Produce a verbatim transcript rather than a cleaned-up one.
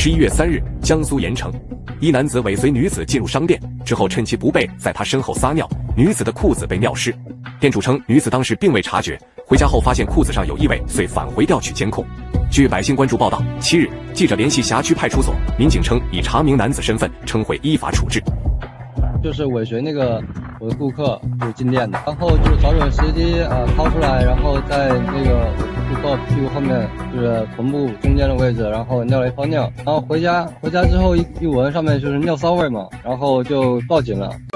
十一月三日，江苏盐城，一男子尾随女子进入商店，之后趁其不备，在她身后撒尿，女子的裤子被尿湿。店主称，女子当时并未察觉，回家后发现裤子上有异味，遂返回调取监控。据百姓关注报道，七日，记者联系辖区派出所，民警称已查明男子身份，称会依法处置。 就是尾随那个我的顾客就是进店的，然后就是找准时机呃掏出来，然后在那个顾客屁股后面就是臀部中间的位置，然后尿了一泡尿，然后回家回家之后一一闻上面就是尿骚味嘛，然后就报警了。